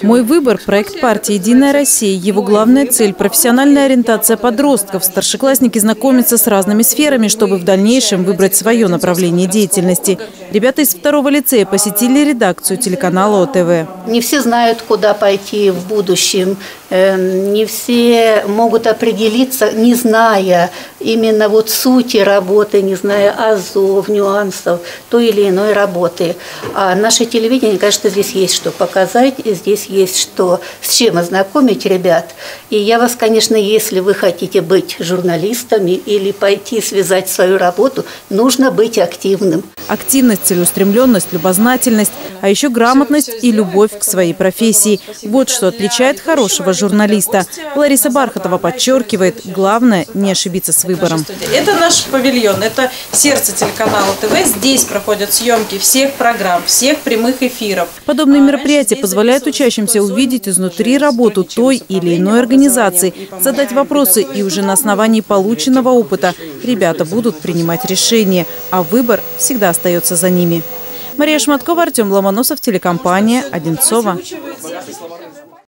Мой выбор – проект партии «Единая Россия». Его главная цель – профессиональная ориентация подростков. Старшеклассники знакомятся с разными сферами, чтобы в дальнейшем выбрать свое направление деятельности. Ребята из 2-го лицея посетили редакцию телеканала ОТВ. Не все знают, куда пойти в будущем. Не все могут определиться, не зная именно вот сути работы, не зная азов, нюансов той или иной работы. А наше телевидение, конечно, здесь есть что показать, и здесь есть что, с чем ознакомить ребят. И я вас, конечно, если вы хотите быть журналистами или пойти связать свою работу, нужно быть активным. Активность, целеустремленность, любознательность, а еще грамотность и любовь к своей профессии. Вот что отличает хорошего журналиста. Лариса Бархатова подчеркивает, главное не ошибиться с выбором. Это наш павильон, это сердце телеканала ТВ. Здесь проходят съемки всех программ, всех прямых эфиров. Подобные мероприятия позволяют учащимся увидеть изнутри работу той или иной организации, задать вопросы, и уже на основании полученного опыта ребята будут принимать решения, а выбор всегда остается за ними. Мария Шматкова, Артем Ломоносов, телекомпания «Одинцово».